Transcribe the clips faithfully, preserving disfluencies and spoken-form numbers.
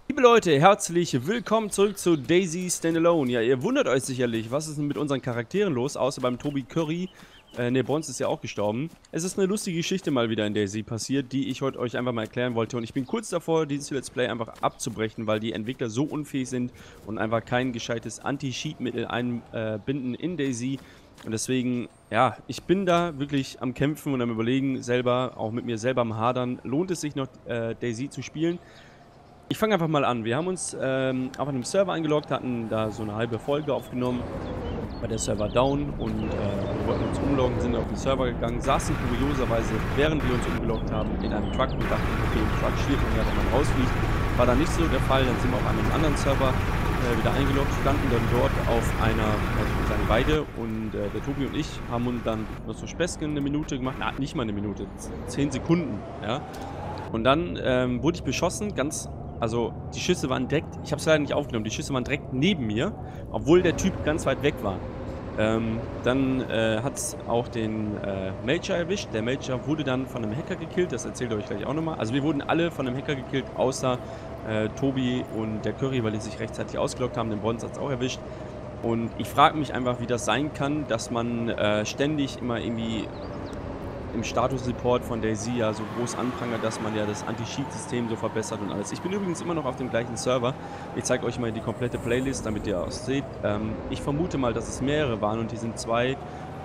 Liebe Leute, herzlich willkommen zurück zu Daisy Standalone. Ja, ihr wundert euch sicherlich, was ist denn mit unseren Charakteren los, außer beim Tobi Curry. Äh, ne, Bronze ist ja auch gestorben. Es ist eine lustige Geschichte mal wieder in Daisy passiert, die ich heute euch einfach mal erklären wollte. Und ich bin kurz davor, dieses Let's Play einfach abzubrechen, weil die Entwickler so unfähig sind und einfach kein gescheites Anti-Cheat-Mittel einbinden in Daisy. Und deswegen, ja, ich bin da wirklich am Kämpfen und am Überlegen selber, auch mit mir selber am Hadern, lohnt es sich noch äh, Daisy zu spielen? Ich fange einfach mal an. Wir haben uns ähm, auf einem Server eingeloggt, hatten da so eine halbe Folge aufgenommen. War der Server down und äh, wir wollten uns umloggen, sind auf den Server gegangen, saßen kurioserweise, während wir uns umgeloggt haben, in einem Truck und dachten, okay, im Truck steht man ja, wenn man rausfliegt. War da nicht so der Fall, dann sind wir auf einem anderen Server äh, wieder eingeloggt, standen dann dort auf einer, also eine Weide und äh, der Tobi und ich haben uns dann noch so Späßchen eine Minute gemacht, na, nicht mal eine Minute, zehn Sekunden, ja. Und dann ähm, wurde ich beschossen, ganz... Also, die Schüsse waren direkt, ich habe es leider nicht aufgenommen, die Schüsse waren direkt neben mir, obwohl der Typ ganz weit weg war. Ähm, dann äh, hat es auch den äh, Major erwischt. Der Major wurde dann von einem Hacker gekillt, das erzählt ihr euch gleich auch nochmal. Also wir wurden alle von einem Hacker gekillt, außer äh, Tobi und der Curry, weil die sich rechtzeitig ausgeloggt haben. Den Bronze hat es auch erwischt. Und ich frage mich einfach, wie das sein kann, dass man äh, ständig immer irgendwie im Status-Report von Daisy ja so groß anprangert, dass man ja das Anti-Cheat-System so verbessert und alles. Ich bin übrigens immer noch auf dem gleichen Server. Ich zeige euch mal die komplette Playlist, damit ihr auch seht. Ähm, ich vermute mal, dass es mehrere waren und die sind zwei...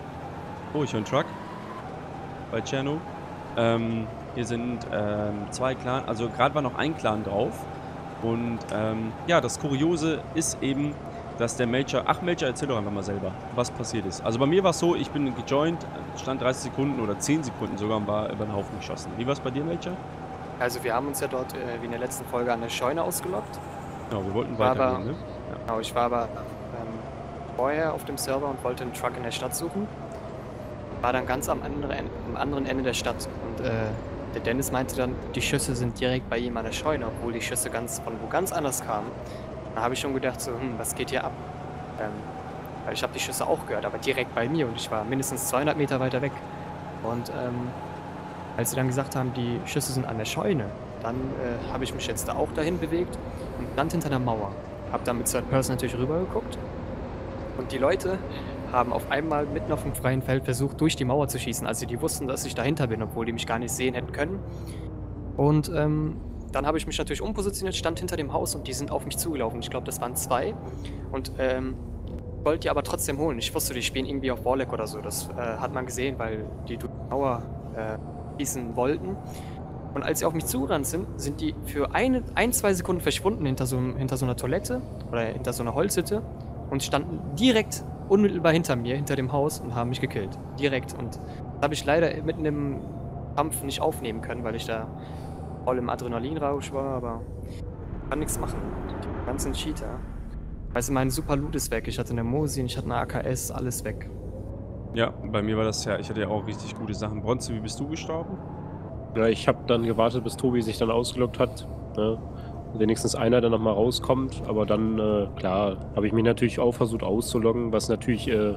Oh, ich höre einen Truck. Bei Cherno. Ähm, hier sind ähm, zwei Clan, also gerade war noch ein Clan drauf. Und ähm, ja, das Kuriose ist eben, dass der Major... Ach, Major, erzähl doch einfach mal selber, was passiert ist. Also bei mir war es so, ich bin gejoint, stand dreißig Sekunden oder zehn Sekunden sogar und war über den Haufen geschossen. Wie war es bei dir, Major? Also wir haben uns ja dort, äh, wie in der letzten Folge, an der Scheune ausgeloggt. Genau, wir wollten War aber, weitergehen, ne? Ja. Genau, ich war aber ähm, vorher auf dem Server und wollte einen Truck in der Stadt suchen. War dann ganz am anderen, am anderen Ende der Stadt. Und äh, der Dennis meinte dann, die Schüsse sind direkt bei ihm an der Scheune, obwohl die Schüsse ganz von wo ganz anders kamen. Da habe ich schon gedacht, so, hm, was geht hier ab? Ähm, weil ich habe die Schüsse auch gehört, aber direkt bei mir und ich war mindestens zweihundert Meter weiter weg. Und ähm, als sie dann gesagt haben, die Schüsse sind an der Scheune, dann äh, habe ich mich jetzt da auch dahin bewegt und stand hinter der Mauer. Habe dann mit Third Person natürlich rübergeguckt und die Leute haben auf einmal mitten auf dem freien Feld versucht, durch die Mauer zu schießen. Also die wussten, dass ich dahinter bin, obwohl die mich gar nicht sehen hätten können. Und ähm, dann habe ich mich natürlich umpositioniert, stand hinter dem Haus und die sind auf mich zugelaufen. Ich glaube, das waren zwei. Und ähm, wollte die aber trotzdem holen. Ich wusste, die spielen irgendwie auf Warlock oder so. Das äh, hat man gesehen, weil die durch die Mauer äh, schießen wollten. Und als sie auf mich zugerannt sind, sind die für eine, ein, zwei Sekunden verschwunden hinter so, hinter so einer Toilette oder hinter so einer Holzhütte und standen direkt unmittelbar hinter mir, hinter dem Haus und haben mich gekillt. Direkt. Und das habe ich leider mitten im Kampf nicht aufnehmen können, weil ich da voll im Adrenalinrausch war, aber kann nichts machen. Die ganzen Cheater. Also mein super Loot ist weg. Ich hatte eine Mosin, ich hatte eine A K S, alles weg. Ja, bei mir war das ja, ich hatte ja auch richtig gute Sachen. Bronze, wie bist du gestorben? Ja, ich habe dann gewartet, bis Tobi sich dann ausgeloggt hat. Ne? Wenigstens einer dann nochmal rauskommt. Aber dann, äh, klar, habe ich mich natürlich auch versucht auszuloggen, was natürlich äh,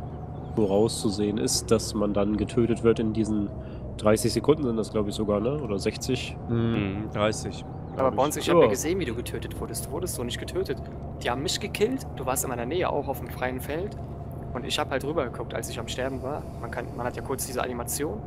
so rauszusehen ist, dass man dann getötet wird in diesen dreißig Sekunden sind das, glaube ich, sogar, ne? Oder sechzig? Mhm, dreißig. Aber bei uns, ich habe Ja. ja gesehen, wie du getötet wurdest. Du wurdest so nicht getötet. Die haben mich gekillt, du warst in meiner Nähe, auch auf dem freien Feld. Und ich habe halt rübergeguckt, als ich am Sterben war. Man, kann, man hat ja kurz diese Animation.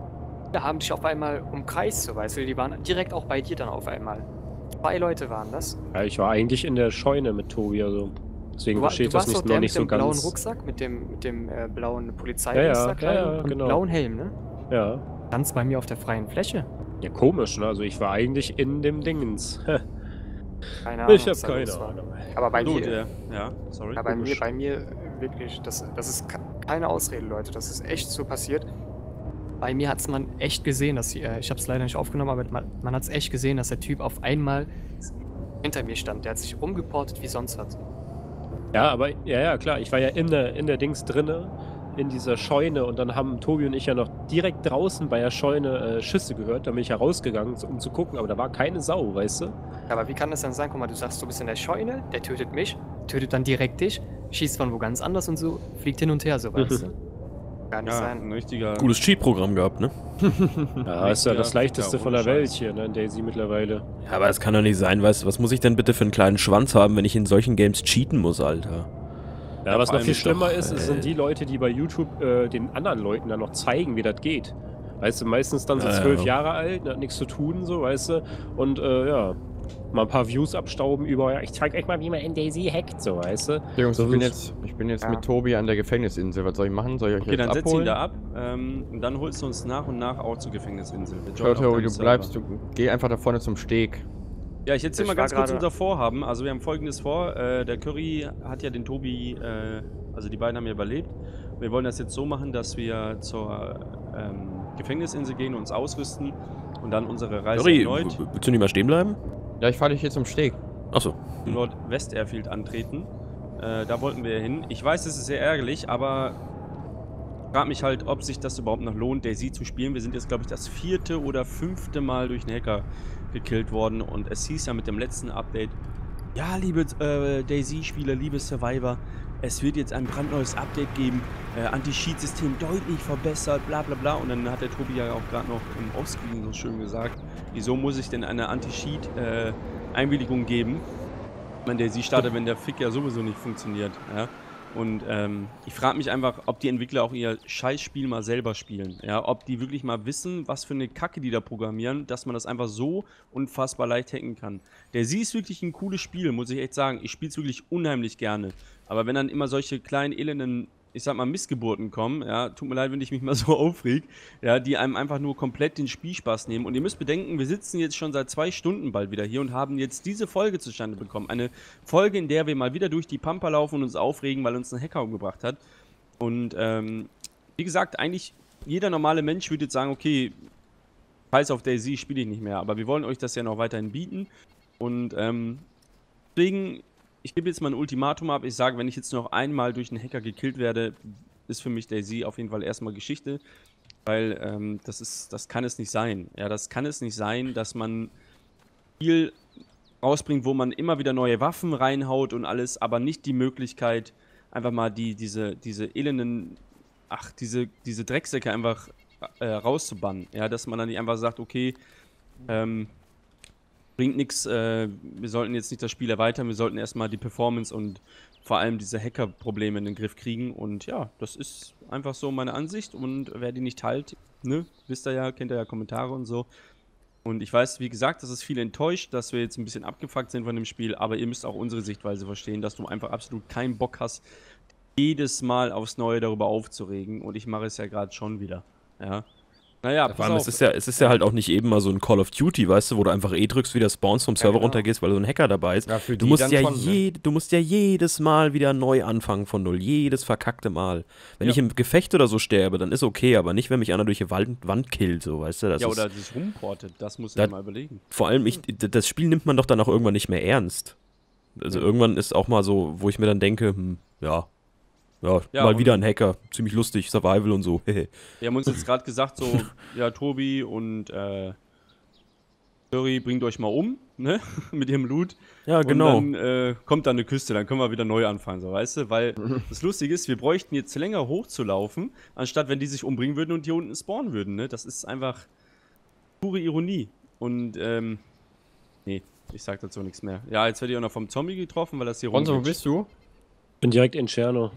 Da haben dich auf einmal umkreist, so weißt du. Die waren direkt auch bei dir dann auf einmal. Zwei Leute waren das. Ja, ich war eigentlich in der Scheune mit Tobi, also deswegen Du, war, versteht du das warst nicht, doch noch der nicht mit so dem blauen ganz. Rucksack, mit dem, mit dem äh, blauen polizei Ja, ja, Rucksack ja, ja, und genau. blauen Helm, ne? Ja. Ganz bei mir auf der freien Fläche. Ja, komisch, ne? Also ich war eigentlich in dem Dingens. Keine Ahnung. Ich habe was da keine los war. Ahnung. Aber bei Du, mir, der, ja, sorry. ja, bei mir, komisch. bei mir wirklich, das, das ist keine Ausrede, Leute. Das ist echt so passiert. Bei mir hat es man echt gesehen, dass sie, äh, ich habe es leider nicht aufgenommen, aber man, man hat es echt gesehen, dass der Typ auf einmal hinter mir stand. Der hat sich umgeportet wie sonst was. Ja, aber ja, ja, klar, ich war ja in der, in der Dings drinne, in dieser Scheune und dann haben Tobi und ich ja noch direkt draußen bei der Scheune äh, Schüsse gehört. Da bin ich ja rausgegangen, um zu gucken, aber da war keine Sau, weißt du? Ja, aber wie kann das denn sein? Guck mal, du sagst, du bist in der Scheune, der tötet mich, tötet dann direkt dich, schießt von wo ganz anders und so, fliegt hin und her, so weißt du. Gar nicht Ja, sein. ein richtiger... Gutes Cheat-Programm gehabt, ne? Ja, ist ja das Richtiger leichteste Ficker, von ohne der Welt Scheiß. hier, ne, in Daisy mittlerweile. Ja, aber es kann doch nicht sein, weißt du, was muss ich denn bitte für einen kleinen Schwanz haben, wenn ich in solchen Games cheaten muss, Alter? Ja, Ja, was vor noch allem viel ist schlimmer doch, ist, es äh, sind die Leute, die bei YouTube äh, den anderen Leuten dann noch zeigen, wie das geht. Weißt du, meistens dann so Ja, ja. zwölf Jahre alt, ne, hat nichts zu tun, so, weißt du, und äh, ja, mal ein paar Views abstauben über, ja, ich zeig euch mal, wie man in Daisy hackt, so, weißt du. Jungs, So ich bin ist- jetzt, ich bin jetzt Ja. mit Tobi an der Gefängnisinsel. Was soll ich machen? Soll ich euch Okay, jetzt dann setz ihn abholen? da ab ähm, und dann holst du uns nach und nach auch zur Gefängnisinsel. Wir Schau, joinen auf Tobi, deinem du Server. bleibst, du geh einfach da vorne zum Steg. Ja, ich erzähl Ich mal war ganz kurz gerade- unser Vorhaben. Also wir haben folgendes vor. Äh, der Curry hat ja den Tobi, äh, also die beiden haben ja überlebt. Wir wollen das jetzt so machen, dass wir zur ähm, Gefängnisinsel gehen, uns ausrüsten und dann unsere Reise Sorry, erneut w- willst du nicht mal stehen bleiben? Ja, ich fahre dich hier zum Steg. Achso. im Nordwest-Airfield antreten. Äh, da wollten wir hin. Ich weiß, es ist sehr ärgerlich, aber ich frage mich halt, ob sich das überhaupt noch lohnt, Daisy zu spielen. Wir sind jetzt, glaube ich, das vierte oder fünfte Mal durch einen Hacker gekillt worden und es hieß ja mit dem letzten Update, ja, liebe äh, Daisy-Spieler, liebe Survivor, es wird jetzt ein brandneues Update geben, äh, Anti-Cheat-System deutlich verbessert, bla bla bla. Und dann hat der Tobi ja auch gerade noch im Offscreen so schön gesagt, wieso muss ich denn eine Anti-Cheat-Einwilligung geben, wenn der sie startet, wenn der Fick ja sowieso nicht funktioniert. Ja? Und ähm, ich frage mich einfach, ob die Entwickler auch ihr Scheißspiel mal selber spielen. Ja? Ob die wirklich mal wissen, was für eine Kacke die da programmieren, dass man das einfach so unfassbar leicht hacken kann. Der sie ist wirklich ein cooles Spiel, muss ich echt sagen. Ich spiele es wirklich unheimlich gerne. Aber wenn dann immer solche kleinen, elenden, ich sag mal, Missgeburten kommen, ja, tut mir leid, wenn ich mich mal so aufreg, ja, die einem einfach nur komplett den Spielspaß nehmen. Und ihr müsst bedenken, wir sitzen jetzt schon seit zwei Stunden bald wieder hier und haben jetzt diese Folge zustande bekommen. Eine Folge, in der wir mal wieder durch die Pampa laufen und uns aufregen, weil uns ein Hacker umgebracht hat. Und ähm, wie gesagt, eigentlich jeder normale Mensch würde jetzt sagen, okay, scheiß auf Daisy, spiele ich nicht mehr. Aber wir wollen euch das ja noch weiterhin bieten. Und ähm, deswegen, ich gebe jetzt mal ein Ultimatum ab. Ich sage, wenn ich jetzt noch einmal durch einen Hacker gekillt werde, ist für mich Daisy auf jeden Fall erstmal Geschichte. Weil ähm, das ist, das kann es nicht sein. Ja, das kann es nicht sein, dass man viel rausbringt, wo man immer wieder neue Waffen reinhaut und alles, aber nicht die Möglichkeit, einfach mal die, diese, diese elenden, ach, diese, diese Drecksäcke einfach äh, rauszubannen. Ja, dass man dann nicht einfach sagt, okay, ähm, bringt nichts, äh, wir sollten jetzt nicht das Spiel erweitern, wir sollten erstmal die Performance und vor allem diese Hacker-Probleme in den Griff kriegen. Und ja, das ist einfach so meine Ansicht. Und wer die nicht teilt, ne, wisst ihr ja, kennt ihr ja Kommentare und so. Und ich weiß, wie gesagt, das ist viel enttäuscht, dass wir jetzt ein bisschen abgefuckt sind von dem Spiel, aber ihr müsst auch unsere Sichtweise verstehen, dass du einfach absolut keinen Bock hast, jedes Mal aufs Neue darüber aufzuregen. Und ich mache es ja gerade schon wieder. Ja. Naja, Vor pass allem, auf. es ist, ja, es ist ja halt auch nicht eben mal so ein Call of Duty, weißt du, wo du einfach E drückst, wieder spawns vom Server genau. runtergehst, weil so ein Hacker dabei ist. Ja, für Du die musst, dann ja schon, ne? je, du musst ja jedes Mal wieder neu anfangen von null. Jedes verkackte Mal. Wenn Ja. ich im Gefecht oder so sterbe, dann ist okay, aber nicht, wenn mich einer durch die Wand, Wand killt, so, weißt du. Das Ja, ist, oder sich rumportet, das muss Da- ich mal überlegen. vor allem, ich, d- das Spiel nimmt man doch dann auch irgendwann nicht mehr ernst. Also irgendwann ist auch mal so, wo ich mir dann denke, hm, ja, ja, Ja, mal und- wieder ein Hacker, ziemlich lustig, Survival und so. Wir haben uns jetzt gerade gesagt, so, ja, Tobi und äh, Curry, bringt euch mal um, ne, mit ihrem Loot. Ja, genau. Und dann äh, kommt da eine Küste, dann können wir wieder neu anfangen, so, weißt du? Weil das Lustige ist, wir bräuchten jetzt länger hochzulaufen, anstatt wenn die sich umbringen würden und hier unten spawnen würden, ne? Das ist einfach pure Ironie. Und, ähm, nee, ich sag dazu nichts mehr. Ja, jetzt werde ich auch noch vom Zombie getroffen, weil das hier Ronzo, wo rumgeht. bist du? Bin direkt in Tscherno.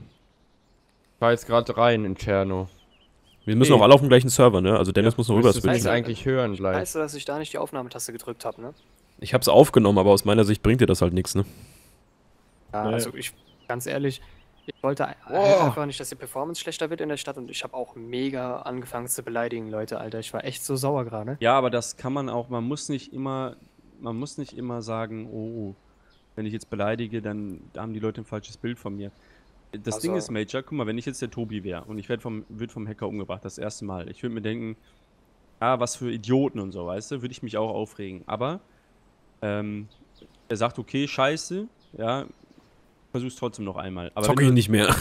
Ich fahr jetzt gerade rein in Tscherno. Wir müssen Nee. auch alle auf dem gleichen Server, ne? Also Dennis muss noch rüber Müsstest du switchen. das eigentlich hören gleich. Weißt du, dass ich da nicht die Aufnahmetaste gedrückt habe, ne? Ich hab's aufgenommen, aber aus meiner Sicht bringt dir das halt nichts, ne? Ja, Nee. also ich, ganz ehrlich, ich wollte ein- Oh. einfach nicht, dass die Performance schlechter wird in der Stadt und ich habe auch mega angefangen zu beleidigen, Leute, Alter. Ich war echt so sauer gerade. Ja, aber das kann man auch, man muss nicht immer, man muss nicht immer sagen, oh, wenn ich jetzt beleidige, dann haben die Leute ein falsches Bild von mir. Das Also- Ding ist, Major, guck mal, wenn ich jetzt der Tobi wäre und ich werde vom, würd vom Hacker umgebracht, das erste Mal, ich würde mir denken, ah, was für Idioten und so, weißt du, würde ich mich auch aufregen. Aber, ähm, er sagt, okay, scheiße, ja, versuch's trotzdem noch einmal. Aber Zocke wenn ich du, nicht mehr.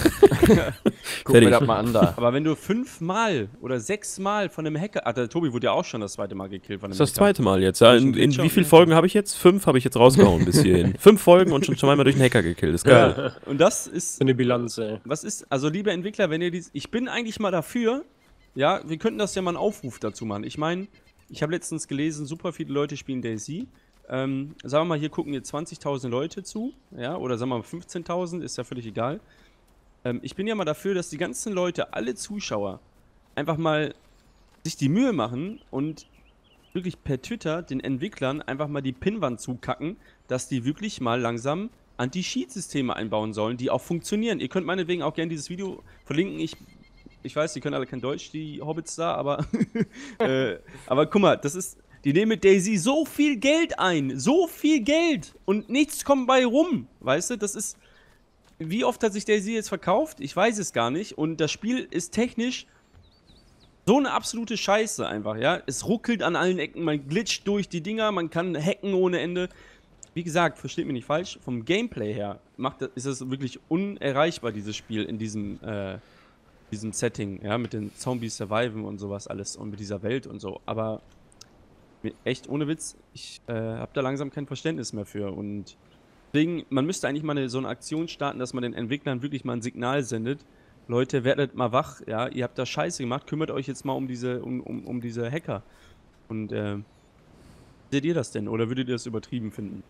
Guck mir Fertig. das mal an da. aber wenn du fünfmal oder sechsmal von einem Hacker. Ah, der Tobi wurde ja auch schon das zweite Mal gekillt von einem Das ist das Hacker. zweite Mal jetzt. Ja, Durch in, einen in Glitcher wie und vielen Hacker. Folgen habe ich jetzt? Fünf habe ich jetzt rausgehauen bis hierhin. Fünf Folgen und schon zweimal durch einen Hacker gekillt. Ist geil. Ja, und das ist. So eine Bilanz, ey. Was ist. Also, liebe Entwickler, wenn ihr dies. Ich bin eigentlich mal dafür. Ja, wir könnten das ja mal einen Aufruf dazu machen. Ich meine, ich habe letztens gelesen, super viele Leute spielen DayZ. Ähm, sagen wir mal, hier gucken jetzt zwanzigtausend Leute zu, ja, oder sagen wir mal fünfzehntausend, ist ja völlig egal. Ähm, ich bin ja mal dafür, dass die ganzen Leute, alle Zuschauer, einfach mal sich die Mühe machen und wirklich per Twitter den Entwicklern einfach mal die Pinnwand zukacken, dass die wirklich mal langsam Anti-Cheat-Systeme einbauen sollen, die auch funktionieren. Ihr könnt meinetwegen auch gerne dieses Video verlinken. Ich, ich weiß, die können alle kein Deutsch, die Hobbits da, aber, äh, aber guck mal, das ist... Die nehmen mit DayZ so viel Geld ein. So viel Geld. Und nichts kommt bei rum. Weißt du, das ist... Wie oft hat sich DayZ jetzt verkauft? Ich weiß es gar nicht. Und das Spiel ist technisch so eine absolute Scheiße einfach, ja. Es ruckelt an allen Ecken, man glitscht durch die Dinger, man kann hacken ohne Ende. Wie gesagt, versteht mich nicht falsch, vom Gameplay her macht das, ist es wirklich unerreichbar, dieses Spiel in diesem, äh, diesem Setting, ja, mit den Zombies surviven und sowas alles und mit dieser Welt und so. Aber... Echt, ohne Witz, ich äh, habe da langsam kein Verständnis mehr für und deswegen, man müsste eigentlich mal eine, so eine Aktion starten, dass man den Entwicklern wirklich mal ein Signal sendet. Leute, werdet mal wach, ja, ihr habt da Scheiße gemacht, kümmert euch jetzt mal um diese, um, um, um diese Hacker. Und, äh, seht ihr das denn oder würdet ihr das übertrieben finden?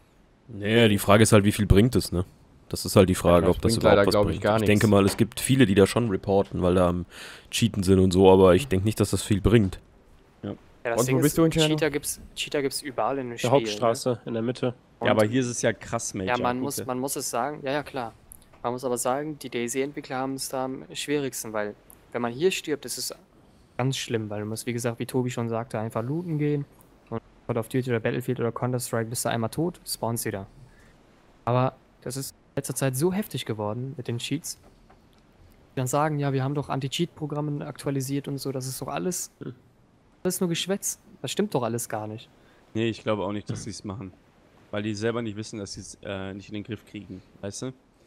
Naja, die Frage ist halt, wie viel bringt es, ne? Das ist halt die Frage, Ja, das ob das bringt überhaupt leider, was glaub bringt. ich, gar ich nichts. denke mal, es gibt viele, die da schon reporten, weil da am Cheaten sind und so, aber ich denke nicht, dass das viel bringt. Ja, das Und Ding wo bist ist, du in Tscherno? Cheater gibt's, Cheater gibt's überall in dem Der Spiel. Hauptstraße in der Mitte. Ne? Ja, aber Und- hier ist es ja krass, Major. Ja, man guck muss, dir. man muss es sagen, ja, ja, klar. Man muss aber sagen, die DayZ-Entwickler haben es da am schwierigsten, weil, wenn man hier stirbt, ist es ganz schlimm, weil du musst, wie gesagt, wie Tobi schon sagte, einfach looten gehen und Call of Duty oder Battlefield oder Counter-Strike bist du einmal tot, spawnst wieder. Aber das ist in letzter Zeit so heftig geworden mit den Cheats. Die dann sagen, ja, wir haben doch Anti-Cheat-Programme aktualisiert und so, das ist doch alles, alles nur Geschwätz. Das stimmt doch alles gar nicht. Nee, ich glaube auch nicht, dass sie es machen. Weil die selber nicht wissen, dass sie es äh, nicht in den Griff kriegen. Weißt du?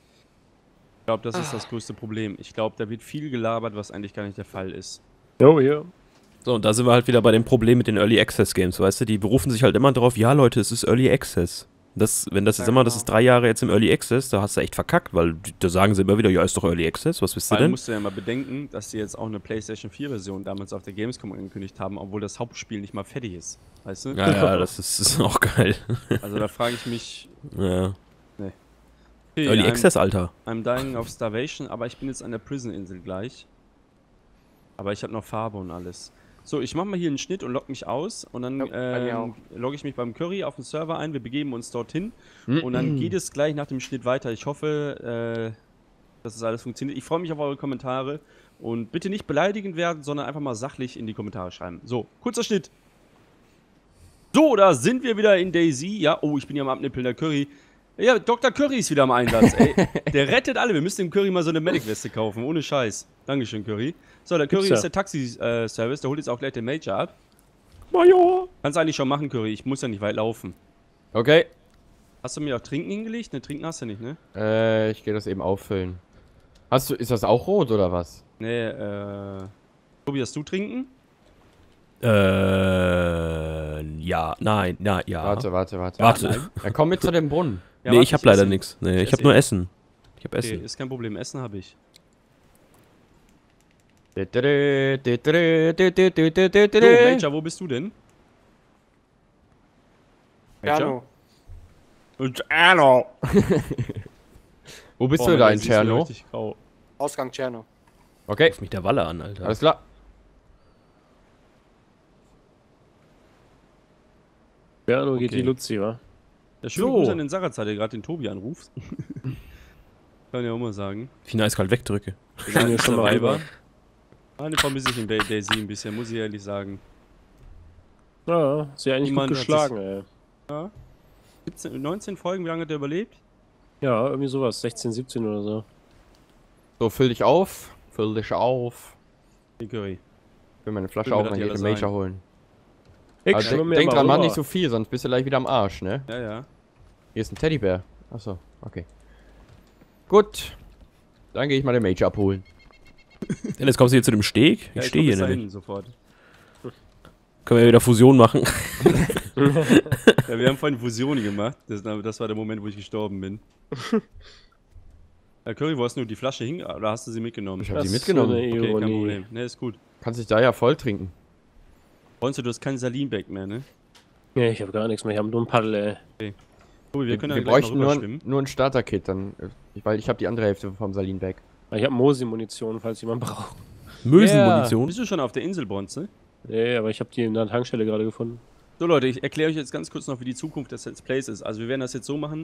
Ich glaube, das ist das größte Problem. Ich glaube, da wird viel gelabert, was eigentlich gar nicht der Fall ist. Jo, hier. So, und da sind wir halt wieder bei dem Problem mit den Early Access Games, weißt du? Die berufen sich halt immer darauf, ja Leute, es ist Early Access. Das, wenn das jetzt Ja, immer, das genau. ist drei Jahre jetzt im Early Access, da hast du echt verkackt, weil die- da sagen sie immer wieder, ja, ist doch Early Access, was wisst Vor ihr allem denn? musst du ja mal bedenken, dass sie jetzt auch eine PlayStation vier Version damals auf der Gamescom angekündigt haben, obwohl das Hauptspiel nicht mal fertig ist. Weißt du? Ja, ja, das ist, ist auch geil. Also da frage ich mich. Ja. Okay, Early I'm, Access, Alter. I'm dying of starvation, aber ich bin jetzt an der Prison-Insel gleich. Aber ich habe noch Farbe und alles. So, ich mache mal hier einen Schnitt und log mich aus und dann Ja, bei mir ähm, auch. logge ich mich beim Curry auf den Server ein, wir begeben uns dorthin und dann geht es gleich nach dem Schnitt weiter. Ich hoffe, äh, dass es alles funktioniert. Ich freue mich auf eure Kommentare und bitte nicht beleidigend werden, sondern einfach mal sachlich in die Kommentare schreiben. So, kurzer Schnitt. So, da sind wir wieder in DayZ. Ja, oh, ich bin hier am Abnippeln, der Curry. Ja, Doktor Curry ist wieder im Einsatz, ey. Der rettet alle. Wir müssen dem Curry mal so eine Medic-Weste kaufen, ohne Scheiß. Dankeschön, Curry. So, der Curry Gibt's ja. ist der Taxi-Service. Der holt jetzt auch gleich den Major ab. Major! Kannst du eigentlich schon machen, Curry. Ich muss ja nicht weit laufen. Okay. Hast du mir auch Trinken hingelegt? Ne, Trinken hast du nicht, ne? Äh, ich gehe das eben auffüllen. Hast du, ist das auch rot oder was? Ne, äh... Tobi, hast du Trinken? Äh, ja, nein, na, ja. Warte, warte, warte. Warte. Ja, komm mit zu dem Brunnen. Ja, nee, warte, ich hab leider esse. nichts. Nee, ich esse hab nur eh. Essen. Ich hab Okay, Essen. ist kein Problem. Essen habe ich. So, So, Major, wo bist du denn? Tscherno. Tscherno. Wo bist Boah, du mein da Gesicht in ist wieder Tscherno? richtig grau. Ausgang Tscherno. Okay, Ruf mich der Walle an, Alter. alles klar. Tscherno geht Okay. die Luzi, wa? Ja, schöne So. Grüße an den Sarazar, der gerade den Tobi anruft. Kann ich auch mal sagen. Wie nice kalt wegdrücke. Den Kann ja ganzen schon mal Weiber. rüber. Ah, den vermisse ich in Day- DayZ ein bisschen, muss ich ehrlich sagen. Ja, sie eigentlich Niemand gut hat geschlagen, ey. siebzehn, neunzehn Folgen, wie lange hat der überlebt? Ja, irgendwie sowas. sechzehn, siebzehn oder so. So, füll dich auf. Füll dich auf. Die Curry. Ich will meine Flasche Füllen wir auf das und hier gehe den alles Major ein. holen. Ich Also, schwimm denk mir denk mal dran, mach rüber. nicht so viel, sonst bist du gleich wieder am Arsch, ne? Ja, ja. Hier ist ein Teddybär. Achso, okay. Gut. Dann gehe ich mal den Major abholen. Dennis, kommst du hier zu dem Steg? Ja, Ich stehe hier komm bis nämlich. dahin sofort. Können wir wieder Fusion machen? Ja, wir haben vorhin Fusion gemacht. Das, das war der Moment, wo ich gestorben bin. Herr Curry, wo hast du die Flasche hin? Oder hast du sie mitgenommen? Ich habe Das die ist so mitgenommen. eine Okay, kein Ironie. Problem. Ne, ist gut. Kannst dich da ja voll trinken. Bonzo, du hast kein Salinbeck mehr, ne? Nee, ich habe gar nichts mehr. Ich habe nur ein Paddel, ey. Tobi, wir Wir, können wir dann gleich mal bräuchten nur, rüberschwimmen. ein- nur ein Starter-Kit, dann, äh, weil ich habe die andere Hälfte vom Salinbag. Ich habe Mosi-Munition, falls jemand braucht. Mösenmunition? Bist du schon auf der Insel, Bonze? Nee, aber ich habe die in der Tankstelle gerade gefunden. So Leute, ich erkläre euch jetzt ganz kurz noch, wie die Zukunft des Let's Plays ist. Also wir werden das jetzt so machen.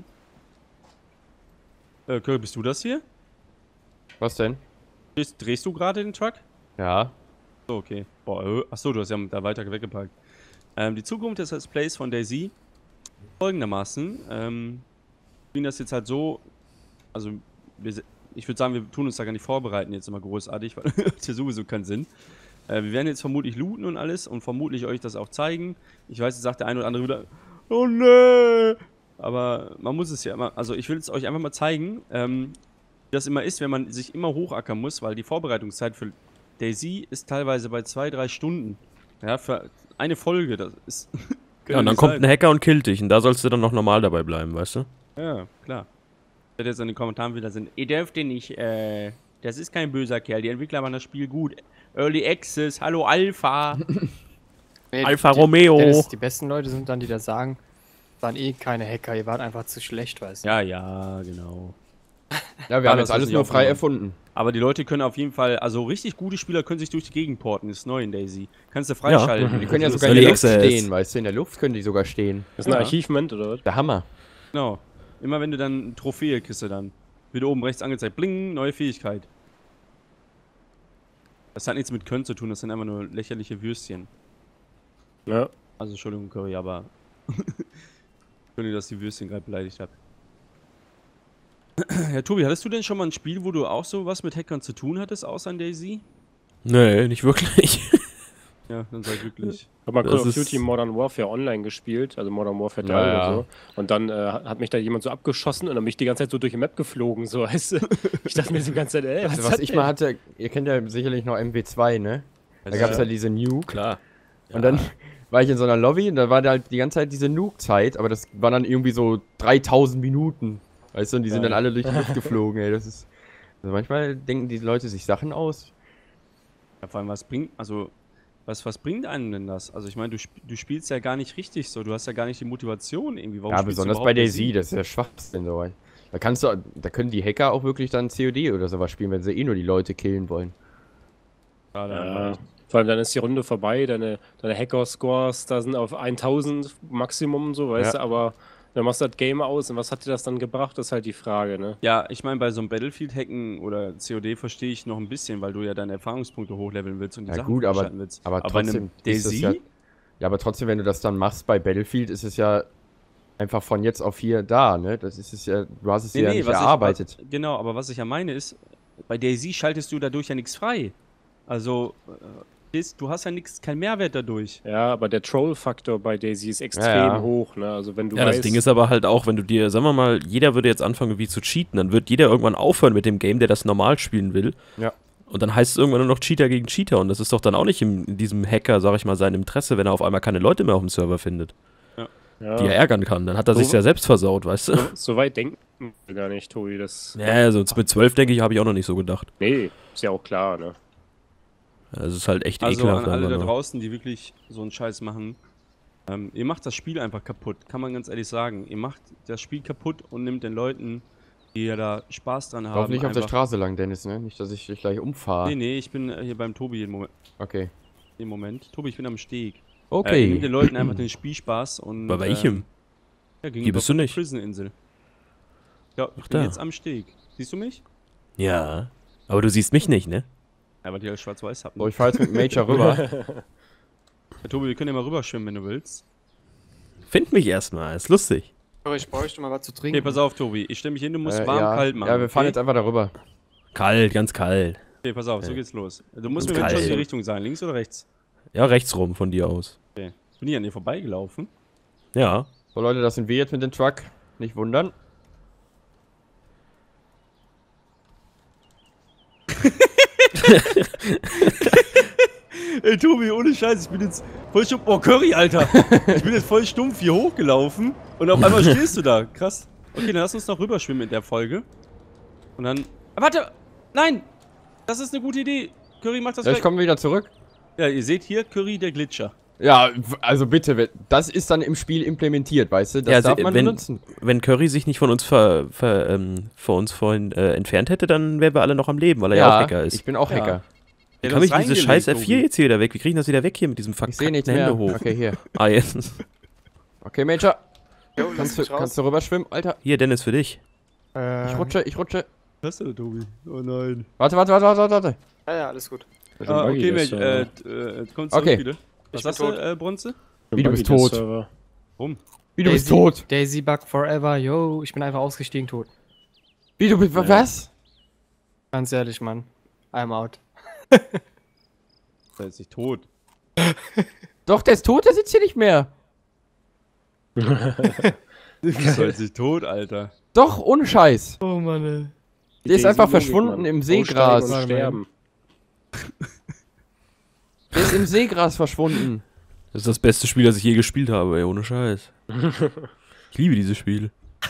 Äh, Curry, bist du das hier? Was denn? Drehst, drehst du gerade den Truck? Ja. So, okay. Boah, äh, achso, du hast ja da weiter weggepackt. Ähm, die Zukunft des Let's Plays von DayZ folgendermaßen. Ähm, wir spielen das jetzt halt so, also wir, se- ich würde sagen, wir tun uns da gar nicht vorbereiten jetzt immer großartig, weil das ja sowieso keinen Sinn. Äh, wir werden jetzt vermutlich looten und alles und vermutlich euch das auch zeigen. Ich weiß, jetzt sagt der eine oder andere wieder, oh nee! Aber man muss es ja immer, also ich will es euch einfach mal zeigen, ähm, wie das immer ist, wenn man sich immer hochackern muss, weil die Vorbereitungszeit für DayZ ist teilweise bei zwei, drei Stunden. Ja, für eine Folge, das ist... Ja, und dann kommt ein Hacker und killt dich. Und da sollst du dann noch normal dabei bleiben, weißt du? Ja, klar. Ich werde jetzt in den Kommentaren wieder sind, ihr dürft den nicht, äh, das ist kein böser Kerl, die Entwickler machen das Spiel gut. Early Access, hallo Alpha. Nee, Alfa die- Romeo. Dennis, die besten Leute sind dann, die da sagen, waren eh keine Hacker, ihr wart einfach zu schlecht, weißt du. Ja, ja, genau. Ja, wir Ja, haben das jetzt alles wissen die nur auch frei genau. erfunden. Aber die Leute können auf jeden Fall, also richtig gute Spieler können sich durch die Gegend porten, das ist neu in DayZ. Kannst du freischalten. Die können ja Also, sogar in Early der Luft Access. stehen, weißt du? In der Luft können die sogar stehen. Das ist ein Ja. Achievement, oder was? Der Hammer. Genau. Immer wenn du dann eine Trophäe kriegst du dann. Wird oben rechts angezeigt, bling, neue Fähigkeit. Das hat nichts mit Können zu tun, das sind einfach nur lächerliche Würstchen. Ja. Also Entschuldigung, Curry, aber... Entschuldigung, dass ich die Würstchen gerade beleidigt habe. Ja, Tobi, hattest du denn schon mal ein Spiel, wo du auch so was mit Hackern zu tun hattest, außer in DayZ? Nee, nicht wirklich. Ja, dann sei glücklich. Ich habe mal Call Das of ist- Duty Modern Warfare online gespielt, also Modern Warfare drei Ja, oder ja. so. Und dann äh, hat mich da jemand so abgeschossen und dann bin ich die ganze Zeit so durch die Map geflogen, so, weißt du. Ich dachte mir so die ganze Zeit, ey, was, Also, ist was das ich denn? mal hatte, ihr kennt ja sicherlich noch M W zwei, ne? Da Also, gab es ja diese Nuke. Klar. Und dann war ich in so einer Lobby und da war da halt die ganze Zeit diese Nuke-Zeit, aber das war dann irgendwie so dreitausend Minuten. Weißt du, und die sind Geil. dann alle durch die Luft geflogen, ey. Das ist. Also manchmal denken die Leute sich Sachen aus. Ja, vor allem, was bringt, also, was, was bringt einem denn das? Also, ich meine, du, sp du spielst ja gar nicht richtig so, du hast ja gar nicht die Motivation irgendwie. Warum Ja, spielst du besonders überhaupt bei DayZ? DayZ, das ist ja Schwachsinn so. Da kannst du, da können die Hacker auch wirklich dann C O D oder sowas spielen, wenn sie eh nur die Leute killen wollen. Ja, da- Ja. Vor allem dann ist die Runde vorbei, deine, deine Hacker-Scores, da sind auf tausend Maximum, so, weißt Ja. du, aber dann machst du das Game aus und was hat dir das dann gebracht, ist halt die Frage, ne? Ja, ich meine, bei so einem Battlefield-Hacken oder C O D verstehe ich noch ein bisschen, weil du ja deine Erfahrungspunkte hochleveln willst und die Ja Sachen gut, aber, freischalten willst. aber bei trotzdem einem ist es DayZ? ja, ja, aber trotzdem, wenn du das dann machst bei Battlefield, ist es ja einfach von jetzt auf hier da, ne? Das ist es ja, du hast es ja nicht was erarbeitet. Ich, was, genau, aber was ich ja meine ist, bei DayZ schaltest du dadurch ja nichts frei. Also, äh, ist- du hast ja nichts, keinen Mehrwert dadurch. Ja, aber der Troll-Faktor bei DayZ ist extrem Ja, ja. hoch, ne? Also wenn du Ja, weißt, das Ding ist aber halt auch, wenn du dir, sagen wir mal, jeder würde jetzt anfangen, irgendwie zu cheaten, dann wird jeder irgendwann aufhören mit dem Game, der das normal spielen will. Ja. Und dann heißt es irgendwann nur noch Cheater gegen Cheater. Und das ist doch dann auch nicht in, in diesem Hacker, sag ich mal, sein Interesse, wenn er auf einmal keine Leute mehr auf dem Server findet, ja, die er ärgern kann. Dann hat er So- sich ja selbst versaut, weißt du? so, so weit denken wir gar nicht, Tobi, das... Ja, also mit zwölf, denke ich, habe ich auch noch nicht so gedacht. Nee, ist ja auch klar, ne? Das ist halt echt Also ekelhaft. an alle da einfach nur. draußen, die wirklich so einen Scheiß machen, ähm, ihr macht das Spiel einfach kaputt, kann man ganz ehrlich sagen. Ihr macht das Spiel kaputt und nimmt den Leuten, die ja da Spaß dran haben, Lauf nicht auf der einfach- Straße lang, Dennis, ne? Nicht, dass ich dich gleich umfahre. Nee, nee, ich bin äh, hier beim Tobi im Moment. Okay. Im Moment. Tobi, ich bin am Steg. Äh, ihr Okay. nimmt den Leuten einfach den Spielspaß und... Bei welchem? Ja, Hier bist du nicht. Prison-Insel. Ja, ich Ach, bin da. jetzt am Steg. Siehst du mich? Ja. Aber du siehst mich nicht, ne? Ja, weil die halt schwarz-weiß habt. So, ich fahr jetzt mit dem Major rüber. Ja, Tobi, wir können ja mal rüberschwimmen, wenn du willst. Find mich erstmal, ist lustig. Aber ich bräuchte mal was zu trinken. Okay, pass auf, Tobi. Ich stelle mich hin, du musst Äh, warm, ja. kalt machen. Ja, wir fahren okay? jetzt einfach darüber. Kalt, ganz kalt. Okay, pass auf, so geht's los. Du musst mir Kalt. schon in die Richtung sein, links oder rechts? Ja, rechts rum von dir aus. Okay. Bin ich an dir vorbeigelaufen? Ja. So Leute, das sind wir jetzt mit dem Truck. Nicht wundern. Ey, Tobi, ohne Scheiß, ich bin jetzt voll stumpf. Oh, Curry, Alter. Ich bin jetzt voll stumpf hier hochgelaufen und auf einmal stehst du da. Krass. Okay, dann lass uns noch rüberschwimmen in der Folge. Und dann... Ah, warte! Nein! Das ist eine gute Idee. Curry macht das Ja, ich gleich. komme wieder zurück. Ja, ihr seht hier Curry, der Glitscher. Ja, w- also bitte, das ist dann im Spiel implementiert, weißt du? Das Ja, also, darf man wenn- benutzen. Wenn Curry sich nicht von uns ver, ver, ähm, vor uns vorhin äh, entfernt hätte, dann wären wir alle noch am Leben, weil er ja, auch Hacker ist. ich bin auch Ja. Hacker. Der Wie komme hat ich uns diese reingelegt, scheiß F vier Tobi. jetzt hier wieder weg? Wie kriege ich das wieder weg hier mit diesem Ich sehe verkackten nichts Hände mehr. hoch? Okay, hier. Ah, jetzt. Okay, Major, Jo, lass kannst du, mich raus. kannst du rüberschwimmen, Alter? Hier, Dennis, für dich. Äh, Ich rutsche, ich rutsche. Was ist denn, Tobi? Oh nein. Warte, warte, warte, warte, warte. Ja, ja, alles gut. Mit dem Ah, Buggy, okay, das, Mensch, äh, äh, äh, komm zurück Okay. wieder. Was Ich sagst bin du, äh, Bronze? mit Wie, du dem bist Buggy, tot. der Server. Warum? Wie, du bist Daisy- tot. Daisy Bug forever, yo, ich bin einfach ausgestiegen tot. Wie, du bist, Ja. was? Ganz ehrlich, Mann. I'm out. Der ist nicht tot. Doch, der ist tot, der sitzt hier nicht mehr. Der ist halt nicht tot, Alter. Doch, ohne Scheiß. Oh Mann, ey. Der ist Die einfach Simon verschwunden geht, im Mann. Seegras. Aussteigen und sterben. Der ist im Seegras verschwunden. Das ist das beste Spiel, das ich je gespielt habe, ey, ohne Scheiß. Ich liebe dieses Spiel.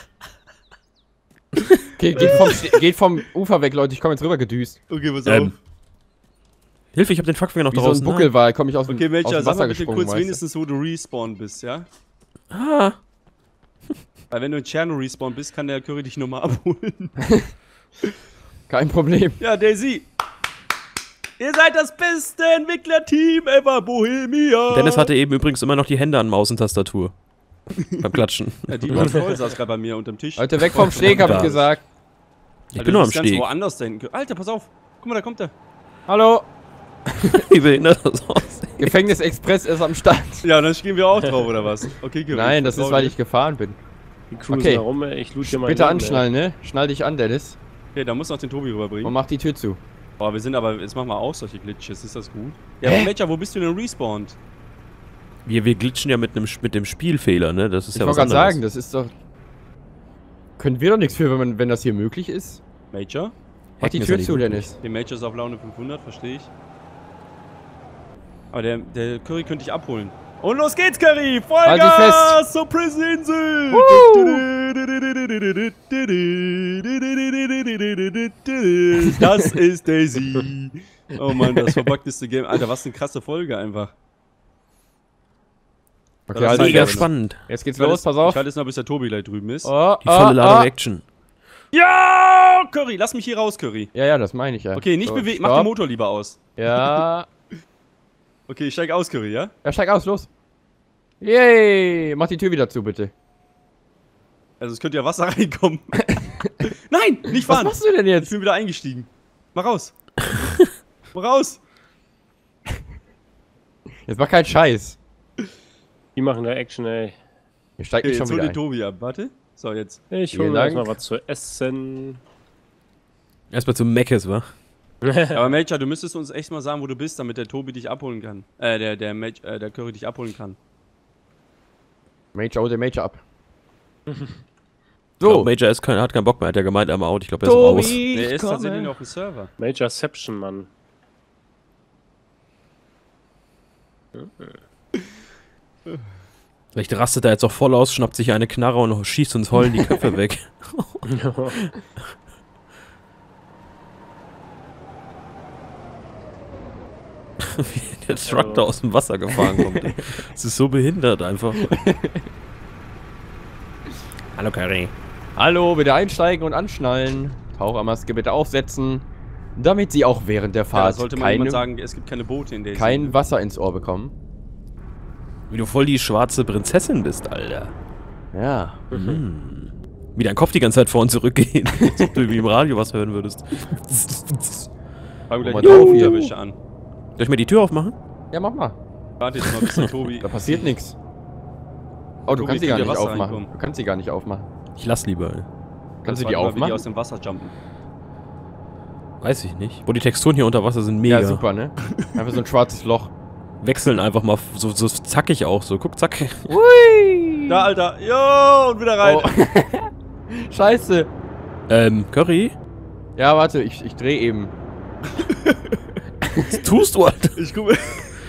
Okay, geht vom, Ste- geht vom Ufer weg, Leute. Ich komme jetzt rüber gedüst. Okay, pass Ähm, auf. Hilfe, ich hab den Fuckfinger noch Wie so ein draußen. Buckelwal komme ich aus dem, Okay, aus Mensch, dem sag Wasser mal bitte gesprungen, kurz weißt du? wenigstens, wo du respawn bist, ja? Ah, Weil wenn du in Cherno respawn bist, kann der Curry dich nochmal abholen. Kein Problem. Ja, Daisy. Ihr seid das beste Entwicklerteam ever, Bohemia. Dennis hatte eben übrigens immer noch die Hände an Maus und Tastatur. Beim Klatschen. Ja, die war voll, saß gerade bei mir unterm Tisch. Leute, weg vom Steg, hab ich Da. gesagt. Ich Alter, bin du noch am bist ganz Steg. woanders da hinten. Alter, pass auf. Guck mal, da kommt er. Hallo, Wie behindert das aussieht. Gefängnis Express ist am Start. Ja, dann gehen wir auch drauf, oder was? Okay, Curry. Nein, das ist, vertrau weil dir. ich gefahren bin. Die cruisen Okay. da rum, ey. Ich loot hier mal. Bitte anschnallen, ne? Schnall dich an, Dennis. Okay, da muss noch den Tobi Und rüberbringen. mach die Tür zu. Boah, wir sind aber, jetzt machen wir auch solche Glitches. Ist das gut? Ja, Hä? aber Major, wo bist du denn respawned? Wir, wir glitschen ja mit, einem, mit dem Spielfehler, ne? Das ist Ich ja wollte was gerade anderes. sagen, das ist doch... Können wir doch nichts für, wenn, man, wenn das hier möglich ist? Major? Mach die Hacken ist Tür ja nicht zu, möglich. Dennis. Der Major ist auf Laune fünfhundert, verstehe ich. Aber der, der Curry könnte ich abholen. Und los geht's, Curry! Halt dich Vollgas zur Prison-Insel! Das ist Daisy. Oh Mann, das verbugteste Game. Alter, was eine krasse Folge einfach. Okay, Das halt ist dich Mega Ja, fest. spannend. Jetzt geht's Ich halte los, jetzt- pass auf. Ich halte jetzt noch, bis der Tobi gleich drüben ist. Oh, Die volle oh, Ladung oh. Action. Ja, Curry, lass mich hier raus, Curry. Ja, ja, das meine ich ja. Okay, nicht So, bewegen, mach stopp. den Motor lieber aus. Ja. Okay, ich steig aus, Curry, ja? Ja, steig aus, los. Yay! Mach die Tür wieder zu, bitte. Also es könnte ja Wasser reinkommen. Nein, nicht Was fahren. machst du denn Ich jetzt? bin wieder eingestiegen. Mach raus. Mach raus. Jetzt mach keinen Scheiß. Die machen da Action, ey. Hier steigt Okay, mich jetzt schon hol wieder den ein. Tobi ab. Warte. So, jetzt. Ich Vielen hole mir Dank. erstmal was zu essen. Erstmal zum Meckes, wa? Aber Major, du müsstest uns echt mal sagen, wo du bist, damit der Tobi dich abholen kann. Äh, der, der, Maj äh, der Curry dich abholen kann. Major, hol den Major ab. So. So. Major ist kein, hat keinen Bock mehr, hat er gemeint, einmal out. Ich glaube, er ist raus. Nee, er ist komme. tatsächlich noch auf dem Server. Majorception, Mann. Vielleicht rastet er jetzt auch voll aus, schnappt sich eine Knarre und schießt uns heulen die Köpfe weg. Wie der Truck da aus dem Wasser gefahren kommt. Es ist so behindert einfach. Hallo Curry. Hallo, bitte einsteigen und anschnallen. Tauchermaske bitte aufsetzen. Damit sie auch während der Ja, da Fahrt sollte man keine, jemand sagen, es gibt keine Boote in der kein Wasser ins Ohr bekommen. Wie du voll die schwarze Prinzessin bist, Alter. Ja. Mhm. Wie dein Kopf die ganze Zeit vor und zurück geht. Als ob du wie im Radio was hören würdest. Fangen wir Guck gleich mal die drauf hier. Unterwäsche an. Soll ich mir die Tür aufmachen? Ja, mach mal. Warte jetzt mal, bis der Tobi... Da passiert nichts. Oh, du Tobi, kannst sie es gar könnte nicht Wasser aufmachen. reinkommen. Du kannst sie gar nicht aufmachen. Ich lass lieber. Ey. Kannst du Warte die mal, wie die aufmachen? aus dem Wasser jumpen. Weiß ich nicht. Wo die Texturen hier unter Wasser sind mega. Ja, super, ne? Einfach so ein schwarzes Loch. Wechseln einfach mal so, so zackig auch. So, guck, zack. Hui! Da, Alter. Jo, und wieder rein. Oh. Scheiße. Ähm, Curry? Ja, warte, ich, ich dreh eben. Was tust du, Alter? Ich guck mir...